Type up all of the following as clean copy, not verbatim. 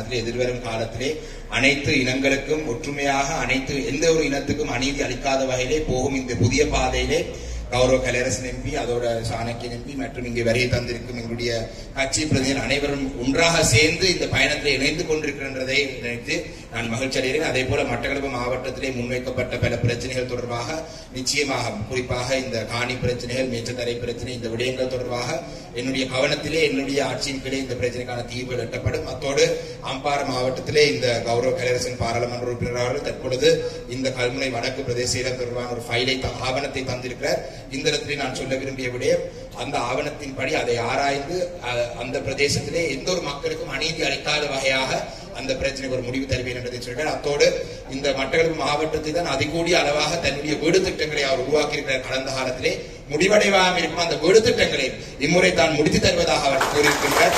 மாகாணத்திலே எதிர்வரும் காலத்திலே அனைத்து இனங்களுக்கும் ஒற்றுமையாக அனைத்து எந்த ஒரு இனத்துக்கும் அநீதி அளிக்காத வகையிலே போகும் இந்த புதிய பாதையிலே கௌரவ கலையரசன் எம்பி, அதோட சாணக்கியன் எம்பி மற்றும் இங்கே வருகை தந்திருக்கும் எங்களுடைய கட்சி பிரதிநிதிகள் அனைவரும் ஒன்றாக சேர்ந்து இந்த பயணத்தில் இணைந்து கொண்டிருக்கின்றதை நினைத்து நான் மகிழ்ச்சி அடைகிறேன். அதே போல மட்டக்களப்பு மாவட்டத்திலே முன்வைக்கப்பட்ட பல பிரச்சனைகள் தொடர்பாக நிச்சயமாக குறிப்பாக இந்த காணி பிரச்சனைகள், மேற்றத்தரை பிரச்சனை, இந்த விடயங்கள் தொடர்பாக என்னுடைய கவனத்திலே என்னுடைய ஆட்சியின் கீழே இந்த பிரச்சனைக்கான தீர்வுகள் எட்டப்படும். அத்தோடு அம்பாறை மாவட்டத்திலே இந்த கௌரவ கலையரசன் பாராளுமன்ற உறுப்பினர்கள் தற்பொழுது இந்த கல்முனை வடக்கு பிரதேச செயலர் தொடர்பான ஒரு ஆவணத்தை தந்திருக்கிறார். இந்த இடத்திலே நான் சொல்ல விரும்பிய விடயம், அந்த ஆவணத்தின்படி அதை ஆராய்ந்து அந்த பிரதேசத்திலே எந்த ஒரு மக்களுக்கும் அநீதி அளிக்காத வகையாக அந்த பிரச்சனைக்கு ஒரு முடிவு தருவேன் என்றதை சொல்கிறார். அத்தோடு இந்த மட்டக்களப்பு மாவட்டத்தை தான் அதிகூடிய அளவாக தன்னுடைய வீடு திட்டங்களை அவர் உருவாக்கியிருக்கிறார். கடந்த காலத்திலே முடிவடைவாமல் இருக்கும் அந்த வீடு திட்டங்களை இம்முறை தான் முடித்து தருவதாக அவர் கூறியிருக்கிறார்.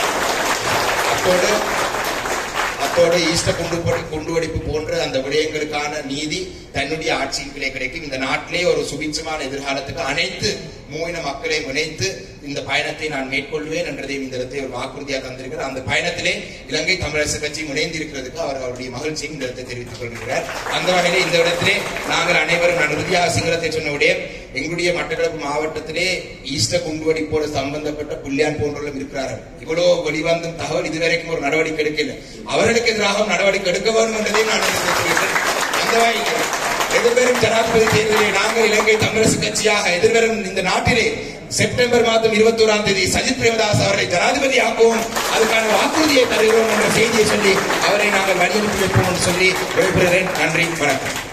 அத்தோடு ஈஸ்டர் குண்டுவெடிப்பு போன்ற அந்த விடயங்களுக்கான நீதி தன்னுடைய ஆட்சியின் கீழே கிடைக்கும். இந்த நாட்டிலே ஒரு சுபிட்சமான எதிர்காலத்துக்கு அனைத்து மூவின மக்களையும் இணைத்து இந்த பயணத்தை நான் மேற்கொள்வேன் என்றதையும் இந்த இடத்தை ஒரு வாக்குறுதியாக தந்திருக்கிறார். அந்த பயணத்திலே இலங்கை தமிழரசு கட்சி இணைந்திருக்கிறதுக்கு அவருடைய மகிழ்ச்சியும் இந்த இடத்தை தெரிவித்துக் கொள்கிறார். அந்த வகையிலே இந்த இடத்திலே நாங்கள் அனைவரும், நான் இறுதியாக சிங்களத்தை சொன்ன விடயம், எங்களுடைய மட்டக்களப்பு மாவட்டத்திலே ஈஸ்டர் குண்டுவெடிப்போடு சம்பந்தப்பட்ட புள்ளியான் போன்றவர்களும் இருக்கிறார்கள். இவ்வளவு வெளிவந்தும் தகவல் இதுவரைக்கும் ஒரு நடவடிக்கை எடுக்கவில்லை. அவர்களுக்கு எதிராக நடவடிக்கை எடுக்க வேண்டும் என்பதையும் நான் தெரிவிக்கிறேன். அந்த வகையில் எதிர்வரும் ஜனாதிபதி தேர்தலில் நாங்கள் இலங்கை தமிழரசு கட்சியாக எதிர்வரும் இந்த நாட்டிலே செப்டம்பர் மாதம் 21ஆம் தேதி சஜித் பிரேமதாஸ் அவரை ஜனாதிபதி ஆக்குவோம், அதுக்கான வாக்குறுதியை தருகிறோம் என்ற செய்தியை சொல்லி அவரை நாங்கள் வலியுறுத்தி வைப்போம் என்று சொல்லி விடைபெறுகிறேன். நன்றி, வணக்கம்.